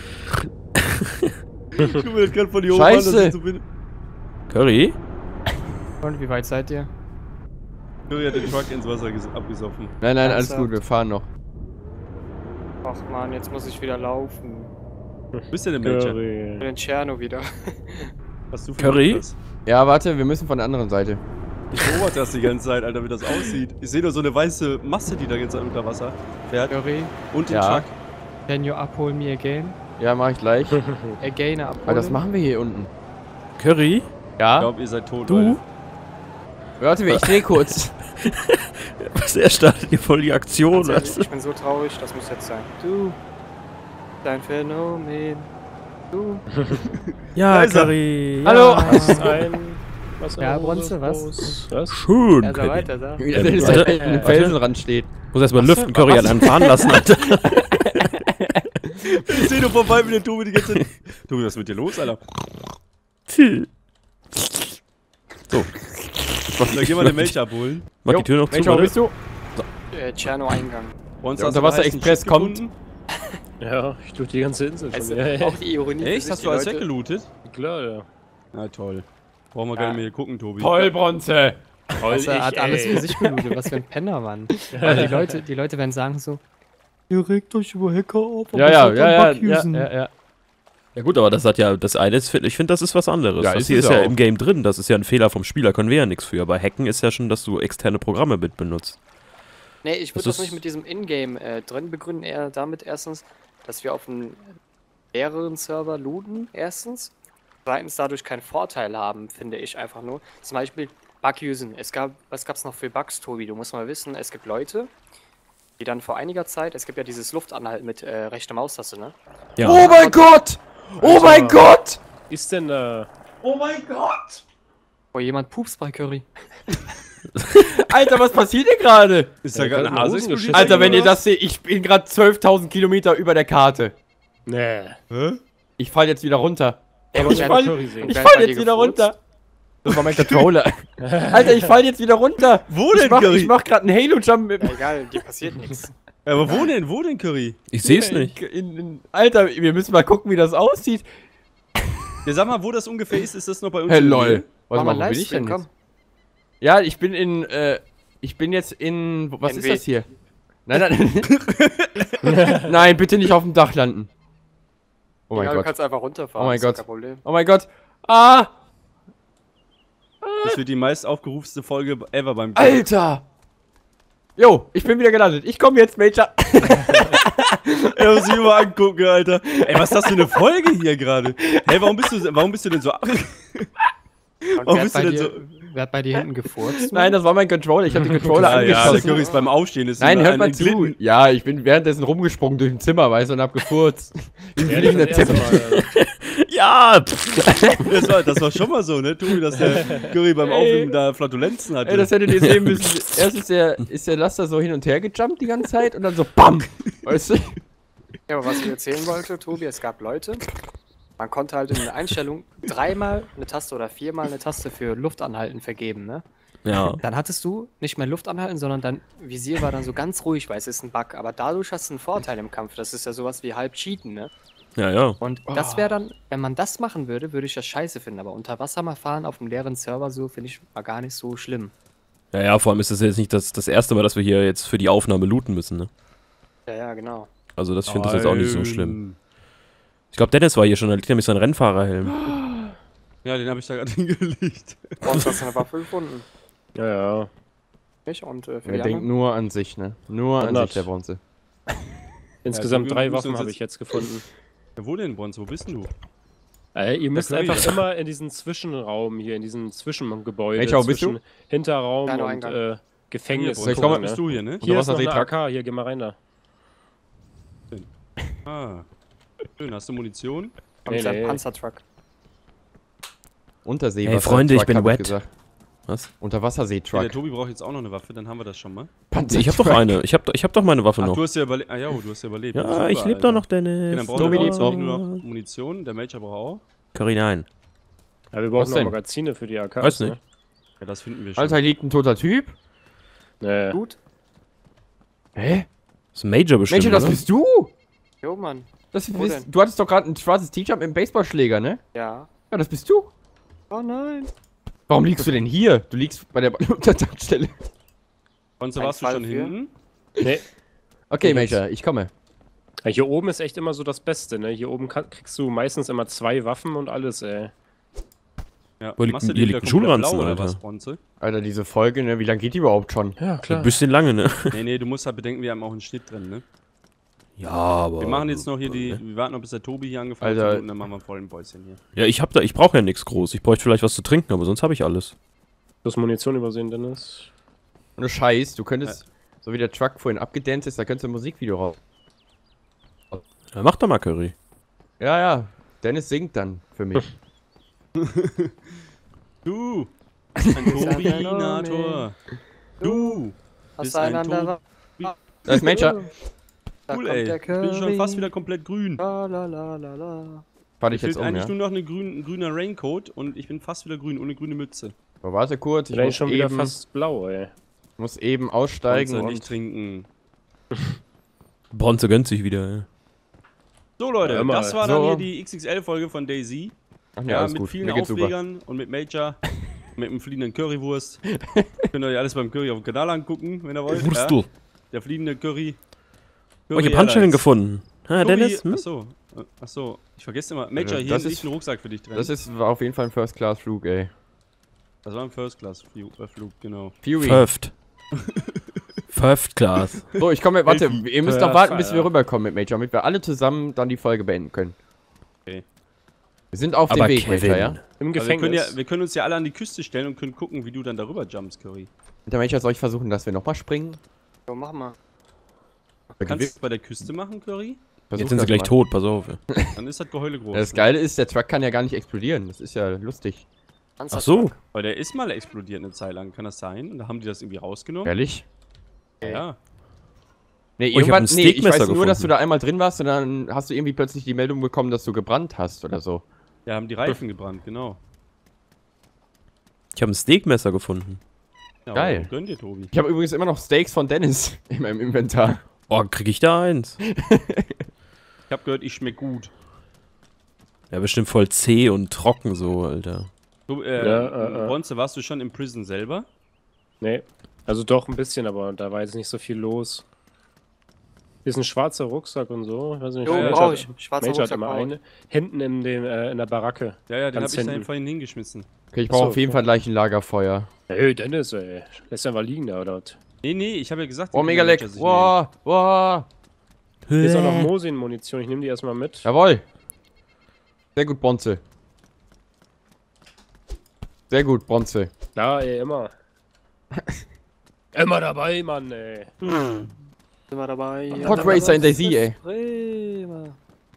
ich guck mir das gerade von hier oben an, Scheiße. dass ich so bin. Curry? Und wie weit seid ihr? Curry hat den Truck ins Wasser ges- abgesoffen. Nein, nein, alles Ernsthaft? gut, wir fahren noch. Ach man, jetzt muss ich wieder laufen. Wo bist du denn, Major? Ich bin in Tscherno wieder. Was du für Curry? Autos? Ja, warte, wir müssen von der anderen Seite. Ich beobachte das die ganze Zeit, Alter, wie das aussieht. Ich sehe nur so eine weiße Masse, die da jetzt unter Wasser fährt. Curry, Und den Ja. Truck. can you uphold me again? Ja, mach ich gleich. Again uphold. Aber das machen wir hier unten. Curry? Ich Ja? glaube, ihr seid tot, Du? Leute. Warte, ich dreh kurz. Was, er startet hier voll die Aktion, Ganz ehrlich, weißt du? ich bin so traurig, das muss jetzt sein. Du, dein Phänomen. Du. Ja, Da ist er. Curry. Hallo. Ja. Was ist ein... Was Ja, ein Bronze, was? groß- Was? Schön, Also Curry. weiter, da. Wie der Dennis warte, an einem warte. Felsenrand steht. Muss erstmal lüften, Curry an einem fahren lassen, Alter. Ich sehe nur vorbei mit dem Tobi die ganze Zeit. Tobi, was ist mit dir los, Alter? So, Dann gehen wir den Melch abholen. mach die Tür noch zu. Mensch, wo warte. bist du? Äh, Tscherno-Eingang. Bei uns Der hast du Unterwasser-Express einen Stück kommt. gefunden. Ja, ich durch die ganze Insel Also, schon. Ja, ja. auch die Ironie. für Echt? sich, Hast die du alles Leute- weggelootet? Klar, ja. Na toll. Brauchen wir Ja. gar nicht mehr hier gucken, Tobi. Toll, Bronze. Also, er ich, hat alles ey. für sich gelootet. Was für ein Penner, Mann. Aber die Leute, die Leute werden sagen so, ihr regt euch über Hacker auf. aber Ja, ja, seid ja, am ja, Bug ja, usen." ja, ja. Ja gut, aber das hat ja, das eine ist, ich finde, das ist was anderes. Ja, das ist hier es ist ja auch. im Game drin, das ist ja ein Fehler vom Spieler, können wir ja nichts für. Aber Hacken ist ja schon, dass du externe Programme mit benutzt. Nee, ich würde Das das nicht ist- mit diesem Ingame äh, drin begründen, eher damit erstens, dass wir auf einem leeren Server looten, erstens. Zweitens dadurch keinen Vorteil haben, finde ich einfach nur. Zum Beispiel Bug-Usen. Es gab, was gab es noch für Bugs, Tobi? Du musst mal wissen, es gibt Leute, die dann vor einiger Zeit, es gibt ja dieses Luftanhalten mit äh, rechter Maustaste, ne? Ja. Oh mein Gott! Oh mein Gott! Ist denn da... Wo jemand pupst bei Curry. Alter, was passiert hier gerade? Ist da Ja, gerade gerade eine Hase Hosen explodiert? Alter, wenn ihr oder das seht, ich bin gerade zwölftausend Kilometer über der Karte. Nee. was? Hä? Ich fall jetzt wieder runter. Ja, Ich fall, Curry sehen. ich Wer fall hat bei jetzt dir wieder gefurzt? runter. Das war mein Controller. Alter, ich fall jetzt wieder runter. Wo Ich denn, mach, Curry? ich mach gerade einen Halo-Jump mit Ja, egal, dir passiert nichts. Ja, aber wo denn? Wo denn, Curry? Ich sehe es nicht. In, in, Alter, wir müssen mal gucken, wie das aussieht. Ja, sag mal, wo das ungefähr ist. Ist das noch bei uns? Hey, in der lol. Nähe? Warte Mach mal, mal wo bin ich denn Livestream, jetzt? komm. Ja, ich bin in, äh, ich bin jetzt in, wo- was N ist W. das hier? Nein, nein. Nein, bitte nicht auf dem Dach landen. Oh mein Ja, du Gott. kannst einfach runterfahren. Oh mein ist doch Gott. Kein Problem. Oh mein Gott. Ah, Das wird die meist aufgerufenste Folge ever beim Curry. Alter. Jo, ich bin wieder gelandet. Ich komme jetzt, Major. Ey, muss ich mir mal angucken, Alter. Ey, was ist das für eine Folge hier gerade? Ey, warum bist du, warum bist du denn so... Und Warum wer, hat bist du bei denn dir, so- wer hat bei dir hinten gefurzt? Nein, das war mein Controller. Ich habe den Controller Ah, ja, der angeschossen. Curry ist beim Aufstehen. Ist Nein, ihm hört ein mal zu. entglitten. Ja, ich bin währenddessen rumgesprungen durch ein Zimmer, weißt du, und hab gefurzt. Wie ein Ja, fliegender das erste Teppich. Mal. Ja! Das war, das war schon mal so, ne, Tobi, dass der Curry beim Ey. Aufnehmen da Flatulenzen hatte. Ey, das hättet ihr sehen müssen. Erst ist der, ist der Laster so hin und her gejumpt die ganze Zeit und dann so BAM! Weißt du? Ja, aber was ich erzählen wollte, Tobi, es gab Leute, man konnte halt in der Einstellung dreimal eine Taste oder viermal eine Taste für Luftanhalten vergeben, ne? Ja. Dann hattest du nicht mehr Luftanhalten, sondern dein Visier war dann so ganz ruhig, weil es ist ein Bug. Aber dadurch hast du einen Vorteil im Kampf. Das ist ja sowas wie halb Cheaten, ne? Ja, ja. Und das wäre dann, wenn man das machen würde, würde ich das scheiße finden. Aber unter Wasser mal fahren auf einem leeren Server so, finde ich, war gar nicht so schlimm. Ja, ja, vor allem ist es jetzt nicht das, das erste Mal, dass wir hier jetzt für die Aufnahme looten müssen, ne? Ja, ja, genau. Also das finde ich jetzt auch nicht so schlimm. Ich glaube, Dennis war hier schon, da liegt nämlich sein Rennfahrerhelm. Ja, den habe ich da gerade hingelegt. Bei uns hast du eine Waffe gefunden. Ja, ja. Ich und äh, für Er die denkt anderen. nur an sich, ne? Nur an Hundert. sich, der Bronze. Insgesamt du drei musst Waffen uns habe jetzt- ich jetzt gefunden. Ja, wo denn, Bronze? Wo bist denn du? Äh, ihr müsst Curry. einfach immer in diesen Zwischenraum hier, in diesen Zwischengebäude, Welcher bist zwischen du? Hinterraum Kleiner und Eingang. äh, Gefängnis. Bronze, ich komm mal- gucken, bist ne? du hier, ne? Hier ist noch eine Unterwasser-Seetruck. A K, hier, geh mal rein da. Ah. Schön, hast du Munition? Und Nee, sein nee. Panzertruck. Untersee. Hey, Freunde, ich bin wet. Gesagt. Was? Ja, Unterwasserseetruck. der Tobi braucht jetzt auch noch eine Waffe, dann haben wir das schon mal. Panzer Ich hab doch eine. Ich hab, doch- ich hab doch meine Waffe Ach, noch. du hast ja überlebt. Ah ja, du hast ja überlebt. Ja, Super, ich lebe Alter. doch noch, Okay, Dennis. dann brauchen Tobi wir lebt jetzt noch. nur noch Munition. Der Major braucht auch. Curry, nein. Ja, wir brauchen Was noch denn? Magazine für die A Ks. Weiß nicht. Ne? Ja, das finden wir schon. Alter, hier liegt ein toter Typ. Nee. Gut. Hä? Das ist ein Major bestimmt, Mensch, das oder? bist du? Jo, Mann. Das, Wo bist, denn? du hattest doch gerade ein schwarzes T-Shirt mit einem Baseballschläger, ne? Ja. Ja, das bist du. Oh nein. Warum liegst du denn hier? Du liegst bei der Untertankstelle. Bonze, Ein warst du Fall schon für? hinten? Nee. Okay, Ich hab's. Major, ich komme. Ja, hier oben ist echt immer so das Beste, ne? Hier oben kann, kriegst du meistens immer zwei Waffen und alles, ey. Ja. Wo liegt Machst du denn- die hier wieder liegt ein komplett Schulranzen, blau, oder Alter. was, Bonze? Alter, diese Folge, ne? Wie lange geht die überhaupt schon? Ja, Ein bisschen lange, ne? Nee, nee, du musst halt bedenken, wir haben auch einen Schnitt drin, ne? Ja, aber. Wir machen jetzt noch hier die, wir warten noch bis der Tobi hier angefangen Alter. hat und dann machen wir voll ein Päuschen hier. Ja, ich hab da, ich brauche ja nichts groß. Ich bräuchte vielleicht was zu trinken, aber sonst habe ich alles. Du hast Munition übersehen, Dennis. Ohne Scheiß, du könntest, so wie der Truck vorhin abgedanced ist, da könntest du ein Musikvideo raus. Ja, mach doch mal Curry. Ja, ja, Dennis singt dann für mich. Du! Ein Turbinator! Du! Bist ein Auseinander. Da ist Major. Da Cool, kommt ey. der Ich bin schon fast Curry. wieder komplett grün. Lalalala. Warte Mir ich fehlt jetzt um, eigentlich ja? nur noch eine grün, ein grüner Raincoat und ich bin fast wieder grün, ohne grüne Mütze. Aber warte kurz, ich Ich bin muss schon wieder eben, fast blau, ey. muss eben aussteigen Bonze, und... nicht trinken. Bronze gönnt sich wieder, ja. So Leute, Ja, immer. das war So. dann hier die X X L-Folge von DayZ. Ach ja, Ja, alles mit gut, vielen mir geht's super. Aufregern und mit Major, mit einem fliegenden Currywurst. Könnt ihr euch alles beim Curry auf dem Kanal angucken, wenn ihr wollt. Wurstel. Ja? Der fliegende Curry. Oh, ich hab Handschellen gefunden. Ha, Tobi, Dennis? Hm? Achso, äh, achso, ich vergesse immer. Major, Äh, hier das liegt ist- ein Rucksack für dich drin. Das ist war auf jeden Fall ein First-Class-Flug, ey. Das war ein First-Class-Flug, äh, Flug, genau. Fury. First. First Class. So, ich komme, warte, ihr müsst noch Ja, warten, bis ja. wir rüberkommen mit Major, damit wir alle zusammen dann die Folge beenden können. Okay. Wir sind auf Aber dem Weg, Kevin. Major, ja? Im Also wir, können Gefängnis. ja, wir können uns ja alle an die Küste stellen und können gucken, wie du dann darüber jumpst, Curry. Mit der Major soll ich versuchen, dass wir nochmal springen? So, mach mal. Kannst du es bei der Küste machen, Curry? Versuch Jetzt sind das sie gleich mal. tot, pass auf. Ja. Dann ist das Geheule groß. Ja, das ne? Geile ist, der Truck kann ja gar nicht explodieren. Das ist ja lustig. Panzer- Ach so. Weil der ist mal explodiert eine Zeit lang, kann das sein? Und da haben die das irgendwie rausgenommen? Ehrlich? Ja. Nee, Oh, ich hab irgendwann, ein nee, ich Steakmesser weiß nur, dass du gefunden. da einmal drin warst und dann hast du irgendwie plötzlich die Meldung bekommen, dass du gebrannt hast oder so. Ja, haben die Reifen gebrannt, genau. Ich habe ein Steakmesser gefunden. Ja, Geil. aber Gönn dir, Tobi. Ich habe übrigens immer noch Steaks von Dennis in meinem Inventar. Oh, krieg ich da eins? Ich hab gehört, ich schmeck gut. Ja, bestimmt voll zäh und trocken so, Alter. Du, äh, Ja, äh, äh. Bronze, warst du schon im Prison selber? Nee. Also doch ein bisschen, aber da war jetzt nicht so viel los. Hier ist ein schwarzer Rucksack und so. Ich weiß nicht, Jo, Major brauch hat- ich. Schwarzer Major hat Rucksack immer brauch ich. eine. Hinten in, dem, äh, in der Baracke. Ja, ja, den hab Ganz ich da hinten. vorhin hingeschmissen. Okay, ich brauche Achso, auf jeden okay. Fall gleich ein Lagerfeuer. Hey, Dennis, ey. Lässt ja mal liegen da, oder was? Nee, nee, ich habe ja gesagt, Oh, die mega können leck. Major sich Wow, wow. Hier ist auch noch Mosin-Munition. Ich nehme die erstmal mit. Jawohl. Sehr gut, Bronze. Sehr gut, Bronze. Klar, ey, immer. immer dabei, Mann, ey. Sind wir dabei? Pod Racer in DayZ, ey. Bremer.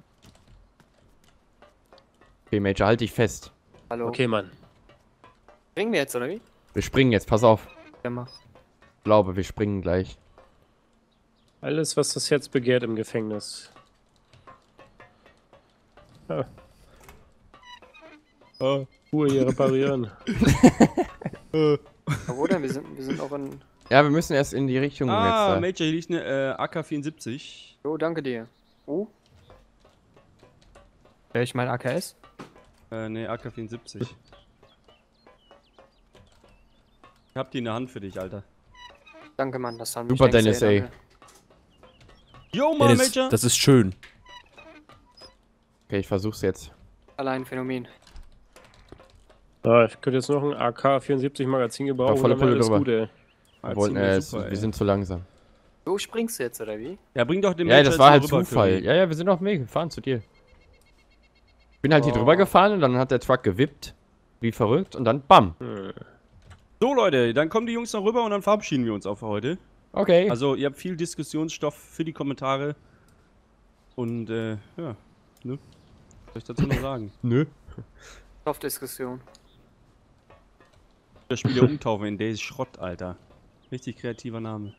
Okay, Major, halt dich fest. Hallo. Okay, Mann. Springen wir jetzt, oder wie? Wir springen jetzt, pass auf. Ja, mach. Ich glaube, wir springen gleich. Alles, was das Herz begehrt im Gefängnis. Ja. Oh, Ruhe hier reparieren. Aber wo denn? Wir sind, wir sind auch in... Ja, wir müssen erst in die Richtung Ah, jetzt. Major, hier liegt eine äh, A K vierundsiebzig. Jo, danke dir. Oh? Ja, ich mein A K S? Äh, ne, A K vierundsiebzig. Ich hab die in der Hand für dich, Alter. Danke, Mann, das haben Super, Dennis, ey. Yo, Mann, Dennis, Major! das ist schön. da. Okay, ich versuch's jetzt. Allein Phänomen. Ja, ich könnte jetzt noch ein A K vierundsiebzig Magazin gebrauchen. volle dann wäre Pulle alles drüber. gut, ey. Ah, Wir, wollten, ziemlich äh, super, wir ey. sind zu langsam. So springst du jetzt, oder wie? Ja, bring doch den Ja, Major das jetzt war mal halt rüber, Zufall. Curry. Ja, ja, wir sind auf dem Weg. Wir fahren zu dir. Ich bin halt hier Oh. drüber gefahren und dann hat der Truck gewippt. Wie verrückt. Und dann BAM. Hm. So, Leute, dann kommen die Jungs noch rüber und dann verabschieden wir uns auch für heute. Okay. Also, ihr habt viel Diskussionsstoff für die Kommentare. Und, äh, ja. Ne? Was soll ich dazu noch sagen? Nö. Stoffdiskussion. Das Spiel ja umtaufen in Days Schrott, Alter. Richtig kreativer Name.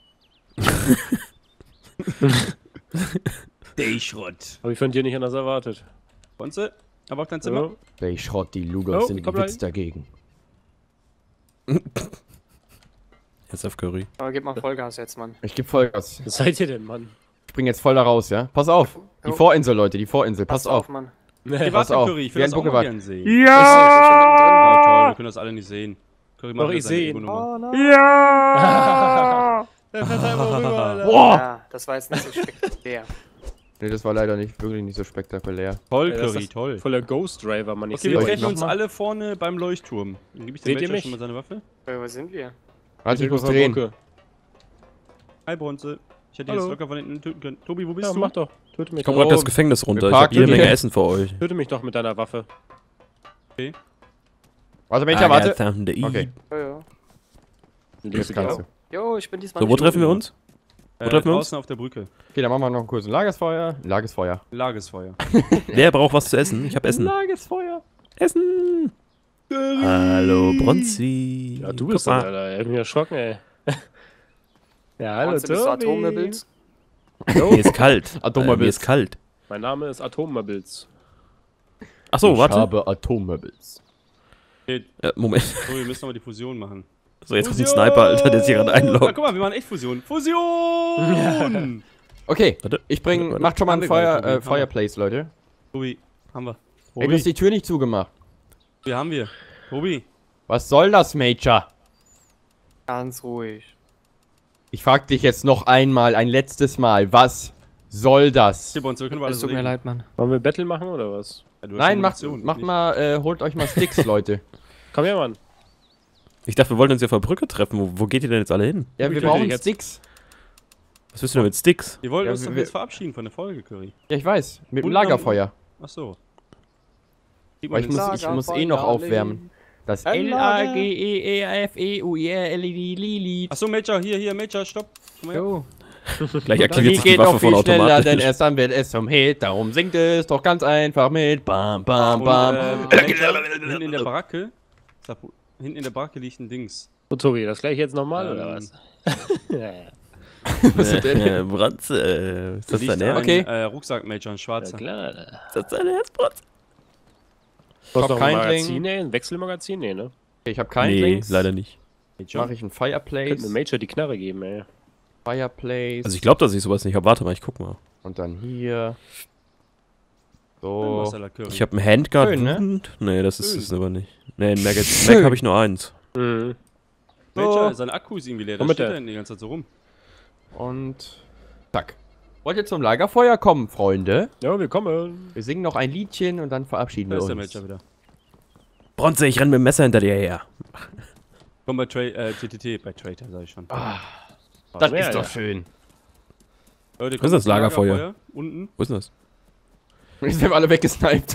Days Schrott. Habe ich von dir nicht anders erwartet. Bonze, aber auf dein Zimmer? Ja. Der Schrott, die Lugos Oh, sind komm gewitzt rein. dagegen. Jetzt auf Curry. Aber gib mal Vollgas jetzt, Mann. Ich geb Vollgas. Was seid ihr denn, Mann? Ich bring jetzt voll da raus, ja? Pass auf. Die Oh. Vorinsel, Leute, die Vorinsel. Pass auf. Mann. Hey, pass warte, auf. Curry, ich Wie will ein das auch mal Pokéball. gern sehen. Ja! Oh, toll, wir können das alle nicht sehen. Curry macht Doch, wieder ich seine seh ihn. Ego-Nummer. Ja! Der fährt einfach rüber, Alter. Boah! Ja, das war jetzt nicht so spektakulär. Ne, das war leider nicht, wirklich nicht so spektakulär. Toll, Ja, das Curry, ist toll. Voller Ghost Driver, Mann. Ich Okay, seh wir euch euch. treffen noch uns mal. alle vorne beim Leuchtturm. Dann gebe ich dem Seht ihr Matcher mich? schon mal seine Waffe. Äh, Wo sind wir? Warte, ich muss auf der drehen. Brücke. Hi, Bronze. Ich hätte Hallo. jetzt locker von hinten töten können. Tobi, wo bist Ja, du? mach doch. Töte mich Ich komm doch. grad das Gefängnis runter. Ich hab parken jede Menge hier. Essen für euch. Töte mich doch mit deiner Waffe. Warte, Mädchen, warte. Okay. Okay, Ja, ja. jetzt kannst du. Jo, ich bin diesmal So, wo nicht treffen wir unten. uns? Äh, Wo treffen wir uns? draußen auf der Brücke. Okay, dann machen wir noch einen kurzen Lagerfeuer. Lagerfeuer. Lagesfeuer. Wer braucht was zu essen? Ich hab Essen. Lagerfeuer. Essen! Hallo, Bronzi. Ja, du bist Guck das, mal. Alter. Ich bin erschrocken, ey. Ja, hallo, Bronze, bist du Tobi. Atommöbels? Mir ist kalt. Atommöbels. Äh, mir ist kalt. Mein Name ist Atommöbels. Achso, Ich warte. habe Atommöbels. Okay, Äh, Moment. Tobi, wir müssen nochmal die Fusion machen. So, jetzt kommt ein Sniper, Alter, der sich gerade Ah, einloggt. guck mal, wir machen echt Fusion. Fusion! Okay, Warte. ich bring, Warte, macht schon mal ein Haben wir Feuer, gleich, äh, Fireplace, Leute. Tobi, haben wir. Ey, du hast die Tür nicht zugemacht. Tobi, haben wir. Tobi. Was soll das, Major? Ganz ruhig. Ich frag dich jetzt noch einmal, ein letztes Mal, was soll das? Hier, Bronze, wir können wir alles Es tut mir reden. leid, Mann. Wollen wir Battle machen oder was? Ja, du hast Nein, schon macht, Munition, macht ich mal, äh, holt euch mal Sticks, Leute. Komm her, Mann. Ich dachte, wir wollten uns ja vor der Brücke treffen. Wo, wo geht ihr denn jetzt alle hin? Ja, Wie wir könnt ihr brauchen jetzt- Sticks. Was willst du denn mit Sticks? nicht. Wir wollten Ja, uns doch wir- jetzt verabschieden von der Folge, Curry. Ja, ich weiß, mit dem Und dann- Lagerfeuer. Ach so. Gib Weil mal ich den muss, ich Lagerfeuer muss eh noch legen. aufwärmen. Das Ein L A G E E F E U I R L I D Lied. Ach so, Major, hier, hier, Major, stopp. Komm mal her. Jo. Gleich aktiviert Die sich die geht Waffe noch von viel schneller, denn automatisch. erst dann wird es zum Hit. Darum singt es doch ganz einfach mit. Bam, bam, Und, bam. ähm, Major, hinten in der Baracke, hinten in der Baracke liegt ein Dings. So, Tobi, das gleich jetzt nochmal Ähm, oder was? ja, ja. Was ist denn? Äh, Bronze, äh, ist das liegt dein ein, Ernst? Okay. Äh, Rucksack, Major, ein Ja, schwarzer. klar, Alter. Ist das dein Ernst, Bronze? Du hast Top noch ein Kindling. Magazin, ey? Ein Wechselmagazin? Nee, ne? Ich habe keinen Nee, Links. leider nicht. Major. Mache ich ein Könnte Fireplace. mir Major die Knarre geben, ey. Fireplace. Also ich glaube, dass ich sowas nicht habe. Warte mal, ich guck mal. Und dann hier. Ein So. Marcella Curry. Ich habe einen Handguard. Schön, ne? Wund. Nee, das ist Schön. es aber nicht. Nee, ein Mac, Mac habe ich nur eins. Mhm. Major, So. sein Akku ist irgendwie leer, da Womit steht der? er die ganze Zeit so rum. Und. Zack. Wollt ihr zum Lagerfeuer kommen, Freunde? Ja, willkommen. Wir singen noch ein Liedchen und dann verabschieden Da wir ist der uns. Major wieder. Bronze, ich renn mit dem Messer hinter dir her. Komm bei Tra äh, T T T, bei Trader, sag ich schon. Ah, das Ja, ist ja. doch schön. Leute, Was ist das zum Lagerfeuer? Unten. Wo ist denn das? Wir sind alle weggesniped.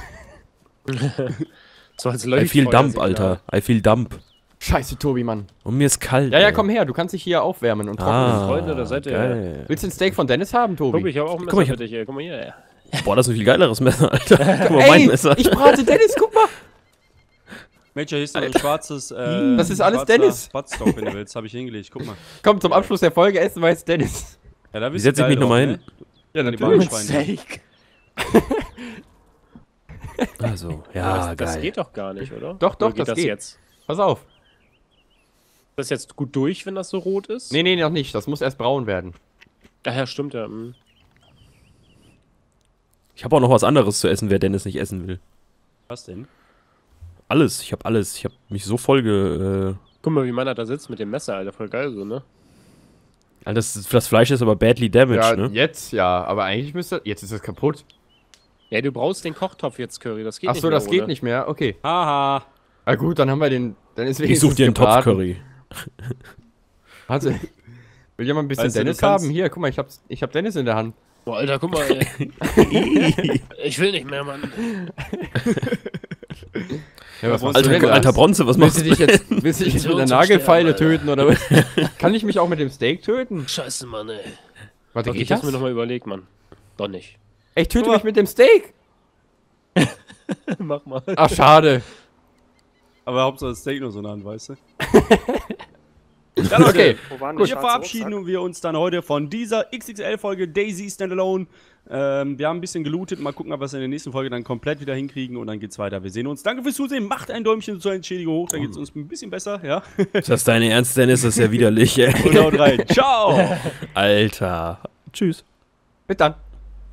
So als I feel dump, Alter. I feel dump. Scheiße, Tobi, Mann. Und mir ist kalt. Ja, ja, ey. komm her, du kannst dich hier aufwärmen und trocknen. Ah, Freunde, da seid ihr. geil. Willst du ein Steak von Dennis haben, Tobi? Tobi, ich habe auch ein Guck Messer mal, ich für hab- dich, ey. Guck mal hier, ey. Boah, das ist ein viel geileres Messer, Alter. Guck mal, mein Ey, Messer. ich brate Dennis, guck mal. Major, hier ist noch ein schwarzes. Äh, Das ist alles schwarzer Dennis. Buttstock, wenn du willst, habe ich hingelegt. Guck mal. Komm, zum Abschluss der Folge essen wir jetzt Dennis. Ja, da Wie bist setze ich du mich geil nochmal drauf, hin? Ja, Die Bahnschweine. Steak. Also, ja, das, geil. das geht doch gar nicht, oder? Doch, doch, Oder geht das das geht. jetzt? Pass auf. Ist das jetzt gut durch, wenn das so rot ist? Nee, nee, noch nicht. Das muss erst braun werden. Ach ja, stimmt ja. hm. Ich habe auch noch was anderes zu essen, wer Dennis nicht essen will. Was denn? Alles, ich habe alles. Ich habe mich so voll ge... Äh, Guck mal, wie meiner da sitzt mit dem Messer, Alter. Voll geil so, ne? Alter, das, das Fleisch ist aber badly damaged, Ja, ne? jetzt ja. Aber eigentlich müsste... Jetzt ist es kaputt. Ja, du brauchst den Kochtopf jetzt, Curry. Das geht Ach nicht so, mehr das geht ohne. nicht mehr. Okay. Haha. Na gut, dann haben wir den... Dann ist Ich such dir einen gebraten. Topf-Curry. Warte. Will jemand ein bisschen Weißt du, du Dennis kannst- haben? Hier, guck mal, ich hab, ich hab Dennis in der Hand. Boah, Alter, guck mal, ey. Ich will nicht mehr, Mann. Ja, was machst Alter, du denn Alter, da? alter Bronze, was Willst machst du du? dich jetzt, willst du dich jetzt So mit einer zum Nagelfeile Sterben, töten oder was? Kann ich mich auch mit dem Steak töten? Scheiße, Mann, ey. Warte, Okay, geht ich hab's das? mir nochmal überlegt, Mann. Doch nicht. Ey, ich töte Guck mal. mich mit dem Steak! Mach mal. Ach, schade. Aber Hauptsache das Steak nur so nah an, weißt du? Ja, Leute, Okay. Wo war denn Hier der schwarze verabschieden Rucksack? wir uns dann heute von dieser X X L-Folge Daisy Standalone. Ähm, wir haben ein bisschen gelootet. Mal gucken, ob wir es in der nächsten Folge dann komplett wieder hinkriegen. Und dann geht's weiter. Wir sehen uns. Danke fürs Zusehen. Macht ein Däumchen zur Entschädigung hoch. Dann geht's uns ein bisschen besser. Ja. Ist das deine Ernst, Dennis? Das ist ja widerlich, ey. Und haut rein. Ciao. Alter. Tschüss. Bis dann.